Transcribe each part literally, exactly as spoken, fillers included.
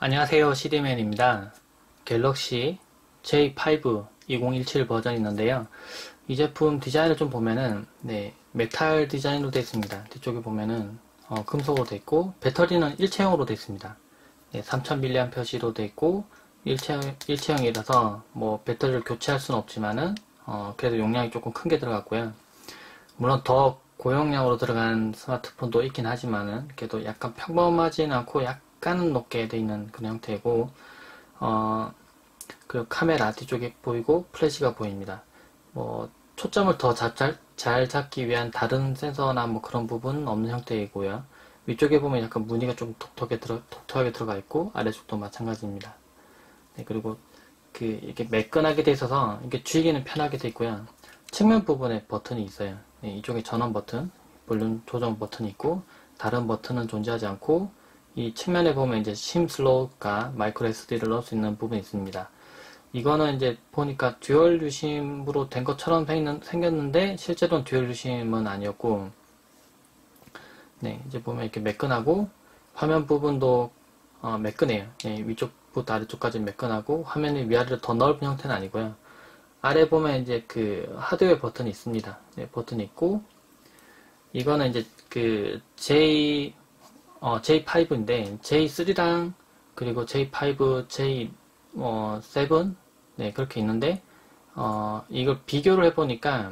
안녕하세요, 씨디맨입니다. 갤럭시 제이 파이브 이천십칠 버전이 있는데요. 이 제품 디자인을 좀 보면은 네, 메탈 디자인으로 되어 있습니다. 뒤쪽에 보면은 어, 금속으로 되어 있고 배터리는 일체형으로 되어 있습니다. 네, 삼천 밀리앰페어시로 되어 있고 일체형, 일체형이라서 뭐 배터리를 교체할 수는 없지만은 어, 그래도 용량이 조금 큰 게 들어갔고요. 물론 더 고용량으로 들어간 스마트폰도 있긴 하지만은 그래도 약간 평범하진 않고 약간은 높게 되어 있는 그런 형태이고 어, 그 카메라 뒤쪽에 보이고 플래시가 보입니다. 뭐 초점을 더 잘, 잘 잡기 위한 다른 센서나 뭐 그런 부분은 없는 형태이고요. 위쪽에 보면 약간 무늬가 좀 독특하게, 들어, 독특하게 들어가 있고 아래쪽도 마찬가지입니다. 네, 그리고 그 이렇게 매끈하게 돼 있어서 이게 쥐기는 편하게 돼 있고요. 측면 부분에 버튼이 있어요. 네, 이쪽에 전원 버튼, 볼륨 조정 버튼이 있고 다른 버튼은 존재하지 않고 이 측면에 보면 이제 심 슬롯과 마이크로 에스디를 넣을 수 있는 부분이 있습니다. 이거는 이제 보니까 듀얼 유심으로 된 것처럼 생겼는데 실제로는 듀얼 유심은 아니었고 네, 이제 보면 이렇게 매끈하고 화면 부분도 어, 매끈해요. 네, 위쪽부터 아래쪽까지 매끈하고 화면이 위아래로 더 넓은 형태는 아니고요. 아래 보면 이제 그 하드웨어 버튼이 있습니다. 네, 버튼이 있고 이거는 이제 그 J 어, 제이 파이브인데 제이 쓰리랑 그리고 제이 파이브, 제이 어, 세븐 네 그렇게 있는데 어, 이걸 비교를 해보니까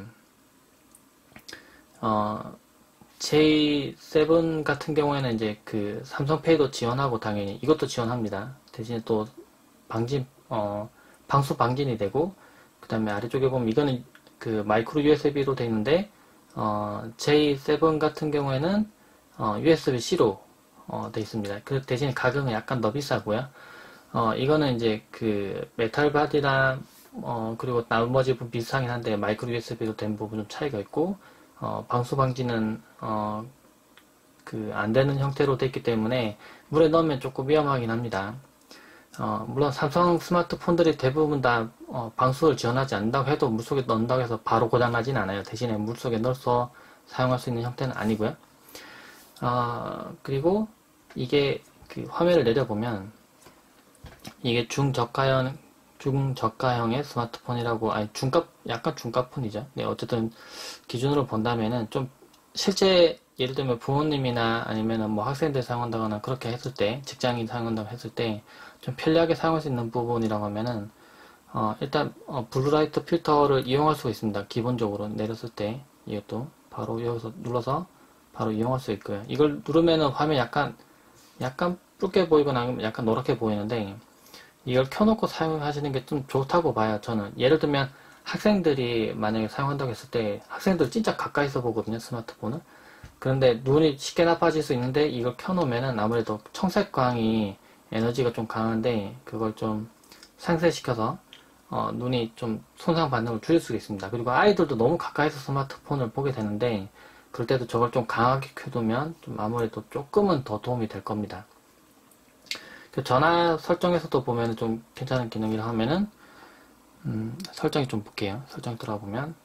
어, 제이 세븐 같은 경우에는 이제 그 삼성페이도 지원하고 당연히 이것도 지원합니다. 대신에 또 방진 어, 방수 방진이 되고 그 다음에 아래쪽에 보면 이거는 그 마이크로 유에스비로 되어 있는데 어, 제이 세븐 같은 경우에는 어, 유에스비-C로 어, 되어 있습니다. 그 대신에 가격은 약간 더 비싸고요. 어, 이거는 이제 그 메탈 바디랑 어, 그리고 나머지 부분 비슷하긴 한데 마이크로 유에스비로 된 부분 좀 차이가 있고 어, 방수 방지는 어, 그 안 되는 형태로 되어 있기 때문에 물에 넣으면 조금 위험하긴 합니다. 어, 물론 삼성 스마트폰들이 대부분 다 어, 방수를 지원하지 않는다고 해도 물속에 넣는다고 해서 바로 고장나진 않아요. 대신에 물속에 넣어서 사용할 수 있는 형태는 아니고요. 어, 그리고 이게 그 화면을 내려보면 이게 중저가형 중저가형의 스마트폰이라고 아니 중가 약간 중가폰이죠. 네, 어쨌든 기준으로 본다면은 좀 실제 예를 들면 부모님이나 아니면은 뭐 학생들 사용한다거나 그렇게 했을 때 직장인 사용한다고 했을 때 좀 편리하게 사용할 수 있는 부분이라고 하면은 어, 일단 어, 블루라이트 필터를 이용할 수가 있습니다. 기본적으로 내렸을 때 이것도 바로 여기서 눌러서 바로 이용할 수 있고요. 이걸 누르면은 화면이 약간 약간 붉게 보이거나 약간 노랗게 보이는데 이걸 켜놓고 사용하시는 게 좀 좋다고 봐요. 저는 예를 들면 학생들이 만약에 사용한다고 했을 때 학생들 진짜 가까이서 보거든요. 스마트폰을. 그런데 눈이 쉽게 나빠질 수 있는데 이걸 켜놓으면은 아무래도 청색광이 에너지가 좀 강한데 그걸 좀 상쇄시켜서 어, 눈이 좀 손상 반응을 줄일 수가 있습니다. 그리고 아이들도 너무 가까이서 스마트폰을 보게 되는데 그럴 때도 저걸 좀 강하게 켜두면 좀 아무래도 조금은 더 도움이 될 겁니다. 그 전화 설정에서도 보면 좀 괜찮은 기능이라 하면은 음, 설정이 좀 볼게요. 설정 들어가 보면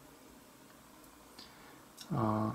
어,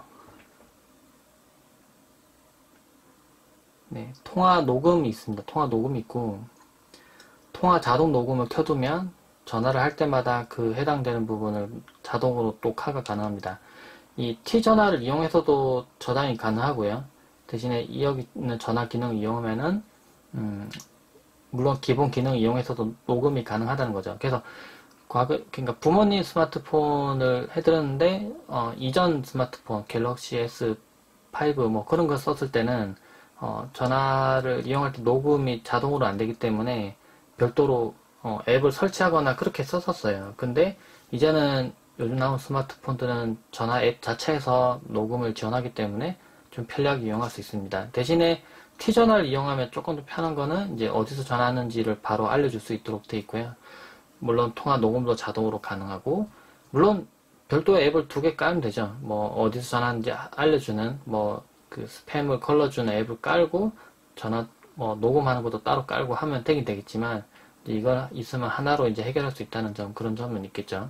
네, 통화 녹음이 있습니다. 통화 녹음이 있고 통화 자동 녹음을 켜두면 전화를 할 때마다 그 해당되는 부분을 자동으로 녹화가 가능합니다. 이 T전화를 이용해서도 저장이 가능하고요. 대신에 이 여기 있는 전화 기능을 이용하면은 음, 물론 기본 기능 이용해서도 녹음이 가능하다는 거죠. 그래서 과거 그러니까 부모님 스마트폰을 해드렸는데 어, 이전 스마트폰 갤럭시 에스 파이브 뭐 그런 거 썼을 때는 어, 전화를 이용할 때 녹음이 자동으로 안 되기 때문에 별도로 어, 앱을 설치하거나 그렇게 썼었어요. 근데 이제는 요즘 나온 스마트폰들은 전화 앱 자체에서 녹음을 지원하기 때문에 좀 편리하게 이용할 수 있습니다. 대신에 T전화를 이용하면 조금 더 편한 거는 이제 어디서 전화하는지를 바로 알려줄 수 있도록 되어 있고요. 물론 통화 녹음도 자동으로 가능하고 물론 별도의 앱을 두 개 깔면 되죠. 뭐 어디서 전화하는지 알려주는 뭐 그 스팸을 걸러주는 앱을 깔고 전화 뭐 녹음하는 것도 따로 깔고 하면 되긴 되겠지만 이거 있으면 하나로 이제 해결할 수 있다는 점 그런 점은 있겠죠.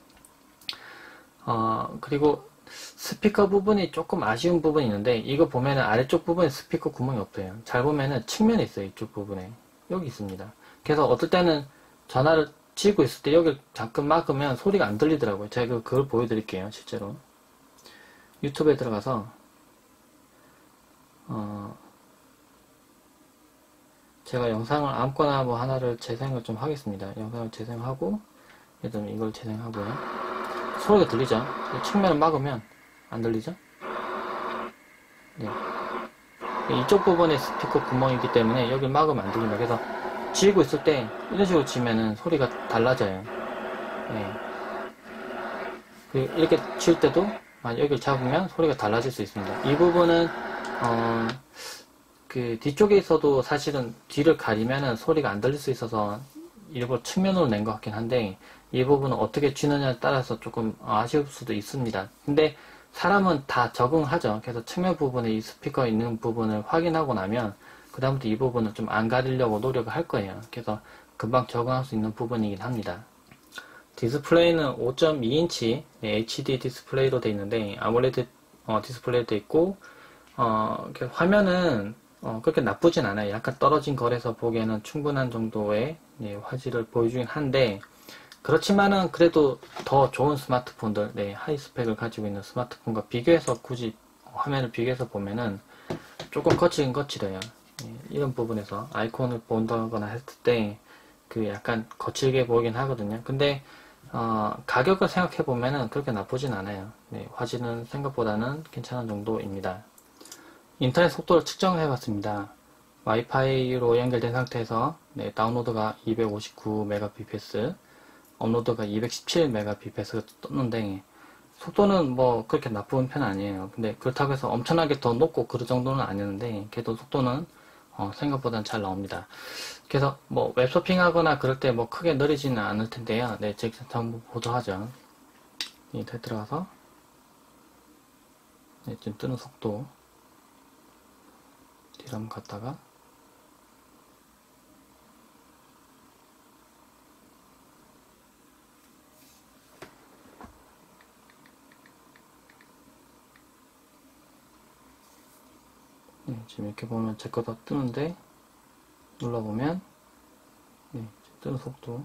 어 그리고 스피커 부분이 조금 아쉬운 부분이 있는데 이거 보면은 아래쪽 부분에 스피커 구멍이 없어요. 잘 보면은 측면에 있어요. 이쪽 부분에 여기 있습니다. 그래서 어떨 때는 전화를 쥐고 있을 때 여기를 잠깐 막으면 소리가 안 들리더라고요. 제가 그걸 보여드릴게요. 실제로 유튜브에 들어가서 어 제가 영상을 아무거나 뭐 하나를 재생을 좀 하겠습니다. 영상을 재생하고 예를 들면 이걸 재생하고요. 소리가 들리죠? 측면을 막으면 안 들리죠? 네. 이쪽 부분에 스피커 구멍이기 때문에 여기를 막으면 안 들립니다. 그래서 쥐고 있을 때 이런 식으로 쥐면은 소리가 달라져요. 네. 이렇게 칠 때도 여기를 잡으면 소리가 달라질 수 있습니다. 이 부분은 어, 그 뒤쪽에 있어도 사실은 뒤를 가리면은 소리가 안 들릴 수 있어서 일부러 측면으로 낸 것 같긴 한데 이 부분은 어떻게 쥐느냐에 따라서 조금 아쉬울 수도 있습니다. 근데 사람은 다 적응하죠. 그래서 측면 부분에 이 스피커 있는 부분을 확인하고 나면 그 다음부터 이 부분은 좀 안 가리려고 노력을 할 거예요. 그래서 금방 적응할 수 있는 부분이긴 합니다. 디스플레이는 오 점 이 인치 에이치디 디스플레이로 되어 있는데 아몰레드 어, 디스플레이도 되어 있고 어, 화면은 어, 그렇게 나쁘진 않아요. 약간 떨어진 거리에서 보기에는 충분한 정도의 예, 화질을 보여주긴 한데 그렇지만은 그래도 더 좋은 스마트폰들, 네, 하이 스펙을 가지고 있는 스마트폰과 비교해서 굳이 화면을 비교해서 보면은 조금 거칠긴 거칠해요. 예, 이런 부분에서 아이콘을 본다거나 했을 때 그 약간 거칠게 보이긴 하거든요. 근데 어, 가격을 생각해 보면은 그렇게 나쁘진 않아요. 네, 화질은 생각보다는 괜찮은 정도입니다. 인터넷 속도를 측정을 해봤습니다. 와이파이로 연결된 상태에서 네, 다운로드가 이백오십구 메가비피에스, 업로드가 이백십칠 메가비피에스가 떴는데 속도는 뭐 그렇게 나쁜 편은 아니에요. 근데 그렇다고 해서 엄청나게 더 높고 그런 정도는 아니었는데 그래도 속도는 어, 생각보다는 잘 나옵니다. 그래서 뭐 웹서핑 하거나 그럴 때 뭐 크게 느리지는 않을 텐데요. 네, 제가 한번 보도록 하죠. 인터넷 들어가서 네, 지금 뜨는 속도 뒤로 한번 갔다가 네, 지금 이렇게 보면 제 거 다 뜨는데 눌러보면 네, 뜨는 속도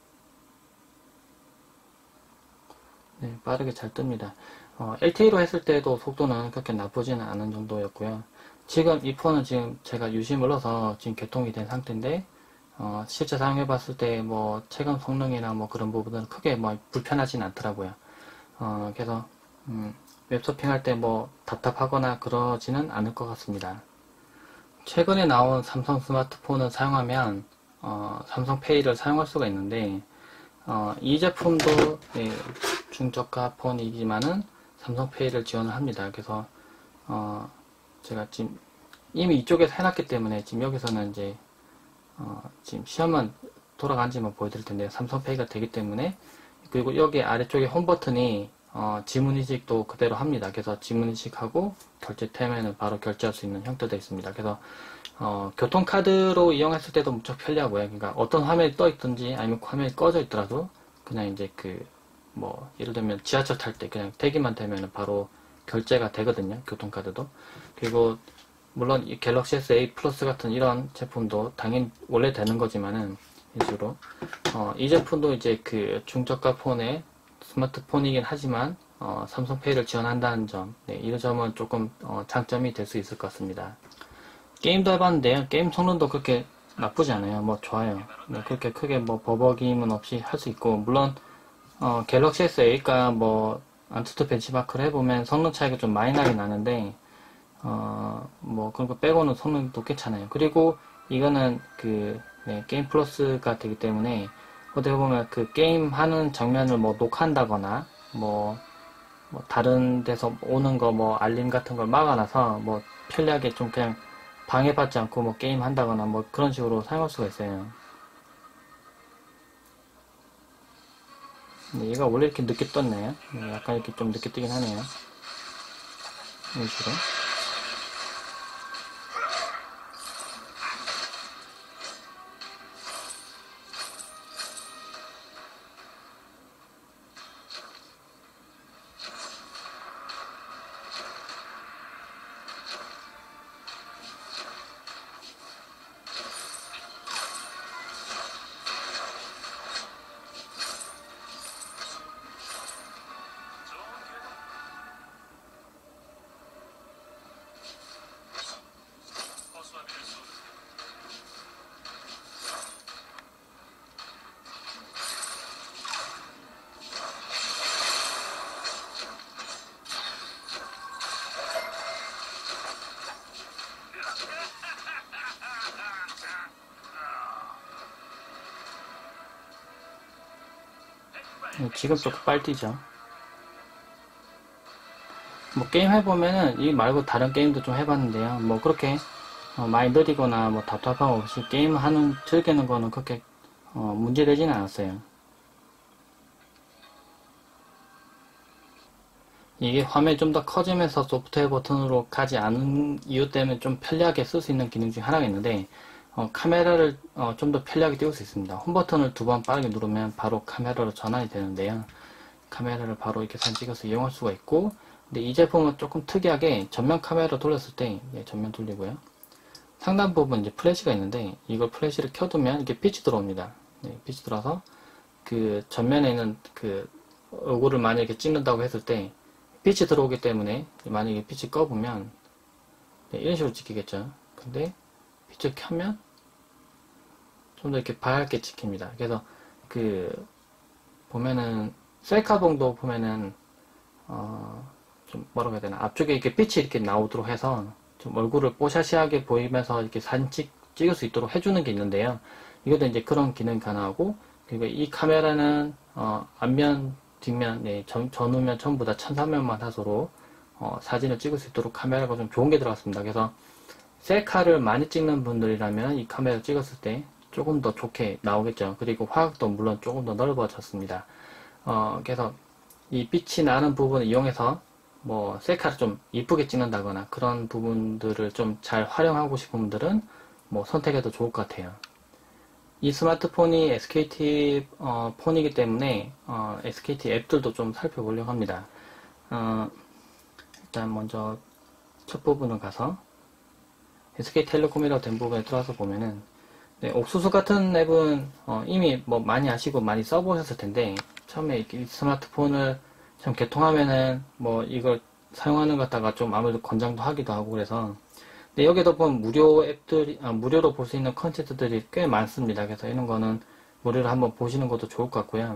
네, 빠르게 잘 뜹니다. 어, 엘티이로 했을 때도 속도는 그렇게 나쁘지는 않은 정도였고요. 지금 이 폰은 지금 제가 유심을 넣어서 지금 개통이 된 상태인데 어, 실제 사용해 봤을 때 뭐 체감 성능이나 뭐 그런 부분은 크게 뭐 불편하진 않더라고요. 어, 그래서 음, 웹서핑 할 때 뭐 답답하거나 그러지는 않을 것 같습니다. 최근에 나온 삼성 스마트폰을 사용하면 어, 삼성페이를 사용할 수가 있는데 어, 이 제품도 네, 중저가 폰이지만은 삼성페이를 지원을 합니다. 그래서 어, 제가 지금 이미 이쪽에서 해놨기 때문에 지금 여기서는 이제 어, 지금 시험만 돌아간지만 보여드릴 텐데 삼성페이가 되기 때문에 그리고 여기 아래쪽에 홈 버튼이 어, 지문인식도 그대로 합니다. 그래서 지문인식하고 결제되면 바로 결제할 수 있는 형태되어 있습니다. 그래서 어, 교통카드로 이용했을 때도 무척 편리하고요. 그러니까 어떤 화면이 떠 있든지 아니면 화면이 꺼져 있더라도 그냥 이제 그 뭐 예를 들면 지하철 탈 때 그냥 대기만 되면 바로 결제가 되거든요. 교통카드도. 그리고 물론 이 갤럭시 에스 에이 플러스 같은 이런 제품도 당연히 원래 되는 거지만은 위주로 어, 이 제품도 이제 그 중저가 폰의 스마트폰이긴 하지만 어, 삼성페이를 지원한다는 점, 네, 이 점은 조금 어, 장점이 될 수 있을 것 같습니다. 게임도 해봤는데요. 게임 성능도 그렇게 나쁘지 않아요. 뭐 좋아요. 네, 그렇게 크게 뭐 버벅임은 없이 할 수 있고 물론 어, 갤럭시 에스 에이가 뭐 안투투 벤치마크를 해보면 성능 차이가 좀 많이 나긴 나는데 어, 뭐 그런 거 빼고는 성능도 괜찮아요. 그리고 이거는 그 네, 게임 플러스가 되기 때문에 어떻게 보면 그 게임 하는 장면을 뭐 녹화한다거나 뭐, 뭐 다른 데서 오는 거 뭐 알림 같은 걸 막아놔서 뭐 편리하게 좀 그냥 방해받지 않고 뭐 게임 한다거나 뭐 그런 식으로 사용할 수가 있어요. 네, 얘가 원래 이렇게 늦게 떴네요. 네, 약간 이렇게 좀 늦게 뜨긴 하네요. 이런 식으로. 지금 조금 빨리 뛰죠. 뭐 게임 해보면은 이 말고 다른 게임도 좀 해봤는데요. 뭐 그렇게 어, 많이 느리거나 뭐 답답함 없이 게임 하는 즐기는 거는 그렇게 어, 문제되지는 않았어요. 이게 화면이 좀 더 커지면서 소프트웨어 버튼으로 가지 않은 이유 때문에 좀 편리하게 쓸 수 있는 기능 중에 하나가 있는데 어, 카메라를 어, 좀 더 편리하게 띄울 수 있습니다. 홈 버튼을 두 번 빠르게 누르면 바로 카메라로 전환이 되는데요. 카메라를 바로 이렇게 사진 찍어서 이용할 수가 있고, 근데 이 제품은 조금 특이하게 전면 카메라 돌렸을 때, 네, 전면 돌리고요. 상단 부분 이제 플래시가 있는데 이걸 플래시를 켜두면 이렇게 빛이 들어옵니다. 네, 빛이 들어서 그 전면에 있는 그 얼굴을 만약에 찍는다고 했을 때 빛이 들어오기 때문에 만약에 빛이 꺼보면 네, 이런 식으로 찍히겠죠. 근데 빛을 켜면 좀 더 이렇게 밝게 찍힙니다. 그래서 그 보면은 셀카봉도 보면은 어 좀 뭐라고 해야 되나, 앞쪽에 이렇게 빛이 이렇게 나오도록 해서 좀 얼굴을 뽀샤시하게 보이면서 이렇게 사진 찍, 찍을 수 있도록 해주는 게 있는데요. 이것도 이제 그런 기능이 가능하고, 그리고 이 카메라는 어 앞면 뒷면, 네, 전, 전후면 전부 다 천삼백만 화소로 어, 사진을 찍을 수 있도록 카메라가 좀 좋은 게 들어갔습니다. 그래서 셀카를 많이 찍는 분들이라면 이 카메라 찍었을 때 조금 더 좋게 나오겠죠. 그리고 화각도 물론 조금 더 넓어졌습니다. 어, 그래서 이 빛이 나는 부분을 이용해서 뭐 셀카를 좀 이쁘게 찍는다거나 그런 부분들을 좀 잘 활용하고 싶은 분들은 뭐 선택해도 좋을 것 같아요. 이 스마트폰이 에스케이티 어, 폰이기 때문에 어, 에스케이티 앱들도 좀 살펴보려고 합니다. 어, 일단 먼저 첫 부분을 가서 에스케이텔레콤이라고 된 부분에 들어가서 보면은, 네, 옥수수 같은 앱은 어, 이미 뭐 많이 아시고 많이 써보셨을 텐데, 처음에 이 스마트폰을 참 개통하면은 뭐 이걸 사용하는 것 같다가 좀 아무래도 권장도 하기도 하고 그래서, 근데 여기도 보면 무료 앱들이, 아, 무료로 볼 수 있는 컨텐츠들이 꽤 많습니다. 그래서 이런 거는 무료로 한번 보시는 것도 좋을 것 같고요.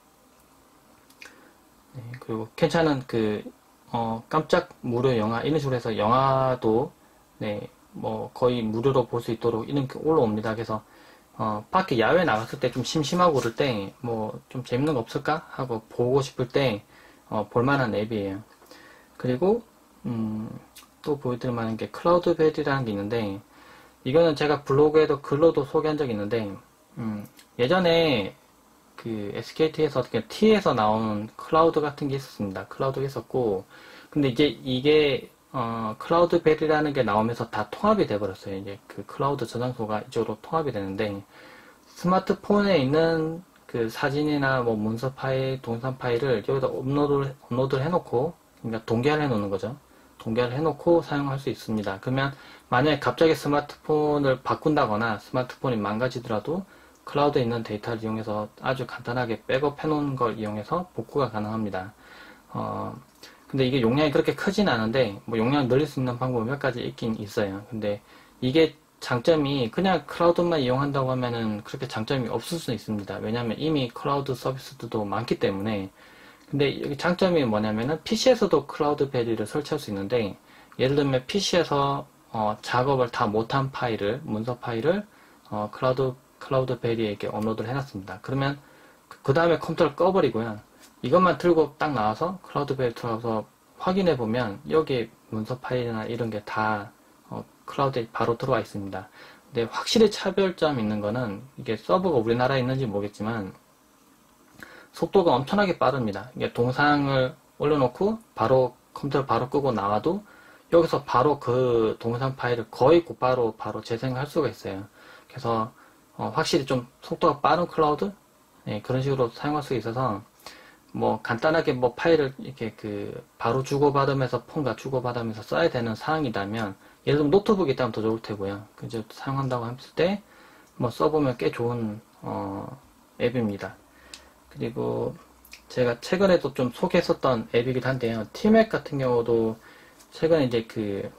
네, 그리고 괜찮은 그 어, 깜짝 무료 영화 이런 식으로 해서 영화도 네, 뭐 거의 무료로 볼 수 있도록 이렇게 올라옵니다. 그래서 어, 밖에 야외 나갔을 때 좀 심심하고 그럴 때 뭐 좀 재밌는 거 없을까 하고 보고 싶을 때 어, 볼만한 앱이에요. 그리고 음, 또 보여드릴 만한 게 클라우드베리라는 게 있는데, 이거는 제가 블로그에도 글로도 소개한 적이 있는데, 음, 예전에 그 에스케이티에서 어떻게 T에서 나오는 클라우드 같은 게 있었습니다. 클라우드가 있었고, 근데 이제 이게 어, 클라우드베리라는 게 나오면서 다 통합이 돼버렸어요. 이제 그 클라우드 저장소가 이쪽으로 통합이 되는데, 스마트폰에 있는 그 사진이나 뭐 문서 파일, 동영상 파일을 여기다 업로드를, 업로드를 해놓고, 그러니까 동기화를 해놓는 거죠. 동기화를 해놓고 사용할 수 있습니다. 그러면 만약에 갑자기 스마트폰을 바꾼다거나 스마트폰이 망가지더라도 클라우드에 있는 데이터를 이용해서 아주 간단하게 백업 해놓은 걸 이용해서 복구가 가능합니다. 어, 근데 이게 용량이 그렇게 크진 않은데, 뭐 용량 늘릴 수 있는 방법이 몇 가지 있긴 있어요. 근데 이게 장점이 그냥 클라우드만 이용한다고 하면은 그렇게 장점이 없을 수 있습니다. 왜냐하면 이미 클라우드 서비스들도 많기 때문에. 근데 여기 장점이 뭐냐면은 피시에서도 클라우드베리를 설치할 수 있는데, 예를 들면 피시에서 어, 작업을 다 못한 파일을, 문서 파일을 어, 클라우드 클라우드베리에 이렇게 업로드를 해놨습니다. 그러면 그 다음에 컴퓨터를 꺼버리고요. 이것만 들고 딱 나와서 클라우드베리 들어가서 확인해 보면 여기 문서 파일이나 이런 게 다 어, 클라우드에 바로 들어와 있습니다. 근데 확실히 차별점이 있는 거는, 이게 서버가 우리나라에 있는지 모르겠지만 속도가 엄청나게 빠릅니다. 이게 동상을 올려놓고 바로 컴퓨터를 바로 끄고 나와도 여기서 바로 그 동영상 파일을 거의 곧바로 바로 재생할 수가 있어요. 그래서 어, 확실히 좀 속도가 빠른 클라우드? 네, 그런 식으로 사용할 수 있어서 뭐 간단하게 뭐 파일을 이렇게 그 바로 주고받으면서 폰과 주고받으면서 써야 되는 상황이라면, 예를 들면 노트북이 있다면 더 좋을 테고요. 그저 사용한다고 했을 때 뭐 써보면 꽤 좋은 어, 앱입니다. 그리고 제가 최근에도 좀 소개했었던 앱이기도 한데요. 티맥 같은 경우도 최근에 이제 그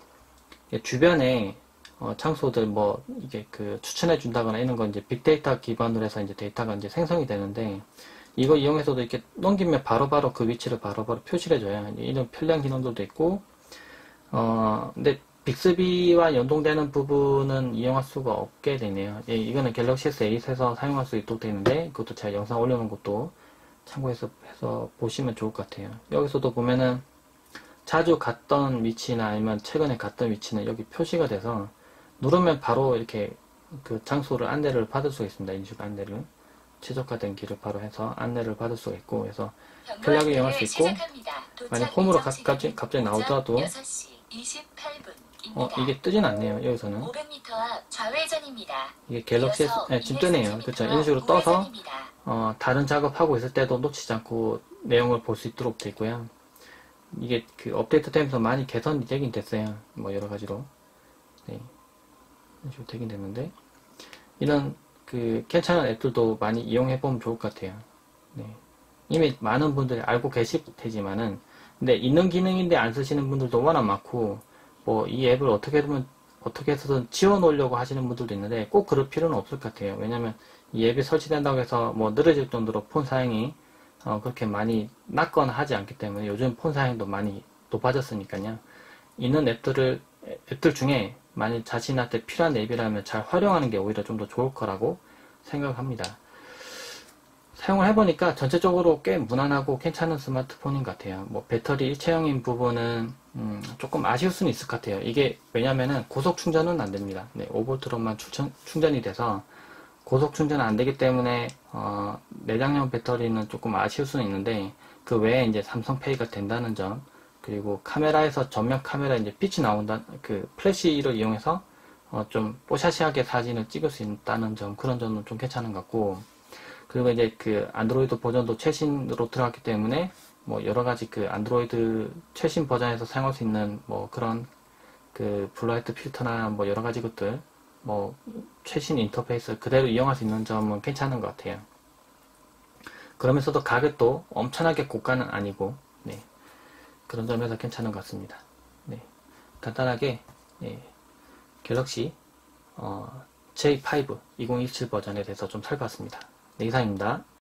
주변에 어, 장소들 뭐 이게 그 추천해 준다거나 이런 건 이제 빅데이터 기반으로 해서 이제 데이터가 이제 생성이 되는데, 이거 이용해서도 이렇게 넘기면 바로바로 그 위치를 바로바로 표시를 해줘요. 이런 편리한 기능들도 있고, 어, 근데 빅스비와 연동되는 부분은 이용할 수가 없게 되네요. 예, 이거는 갤럭시 에스 에잇에서 사용할 수 있도록 되는데, 그것도 제가 영상 올려놓은 것도 참고해서 해서 보시면 좋을 것 같아요. 여기서도 보면은 자주 갔던 위치나 아니면 최근에 갔던 위치는 여기 표시가 돼서 누르면 바로 이렇게 그 장소를 안내를 받을 수가 있습니다. 인식 안내를. 최적화된 길을 바로 해서 안내를 받을 수가 있고, 그래서 편리하게 이용할 수 있고, 만약 홈으로 가, 갑자기, 갑자기 나오더라도 어 이게 뜨진 않네요. 여기서는 오백 미터 앞 좌회전입니다. 이게 갤럭시에서 네, 지금 뜨네요. 그렇죠. 이런 식으로 떠서 어, 다른 작업하고 있을 때도 놓치지 않고 내용을 볼 수 있도록 되어 있고요. 이게 그 업데이트 되면서 많이 개선이 되긴 됐어요. 뭐 여러 가지로. 네. 이런 식으로 되긴 됐는데, 이런 그 괜찮은 앱들도 많이 이용해 보면 좋을 것 같아요. 네. 이미 많은 분들이 알고 계실 테지만은, 근데 있는 기능인데 안 쓰시는 분들도 워낙 많고, 뭐 이 앱을 어떻게든 어떻게 해서든 지워 놓으려고 하시는 분들도 있는데 꼭 그럴 필요는 없을 것 같아요. 왜냐면 이 앱이 설치된다고 해서 뭐 늘어질 정도로 폰 사용이 어 그렇게 많이 낮거나 하지 않기 때문에, 요즘 폰 사용도 많이 높아졌으니까요. 있는 앱들을 앱들 중에 만약 자신한테 필요한 앱이라면 잘 활용하는 게 오히려 좀 더 좋을 거라고 생각합니다. 사용을 해보니까 전체적으로 꽤 무난하고 괜찮은 스마트폰인 것 같아요. 뭐 배터리 일체형인 부분은 음 조금 아쉬울 수는 있을 것 같아요. 이게 왜냐면은 고속 충전은 안 됩니다. 네, 오 볼트로만 충전, 충전이 돼서 고속 충전은 안 되기 때문에 어, 내장형 배터리는 조금 아쉬울 수는 있는데, 그 외에 이제 삼성페이가 된다는 점, 그리고 카메라에서 전면 카메라 이제 빛이 나온다, 그 플래시를 이용해서 어, 좀 뽀샤시하게 사진을 찍을 수 있다는 점, 그런 점은 좀 괜찮은 것 같고, 그리고 이제 그 안드로이드 버전도 최신으로 들어갔기 때문에 뭐 여러 가지 그 안드로이드 최신 버전에서 사용할 수 있는 뭐 그런 그 블루라이트 필터나 뭐 여러 가지 것들, 뭐 최신 인터페이스 그대로 이용할 수 있는 점은 괜찮은 것 같아요. 그러면서도 가격도 엄청나게 고가는 아니고, 네, 그런 점에서 괜찮은 것 같습니다. 네, 간단하게 네, 갤럭시 어, 제이 파이브 이천십칠 버전에 대해서 좀 살펴봤습니다. 네, 이상입니다.